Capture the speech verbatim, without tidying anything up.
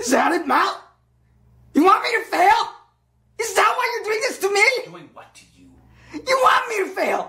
Is that it, Mal? You want me to fail? Is that why you're doing this to me? Doing what to you? You want me to fail!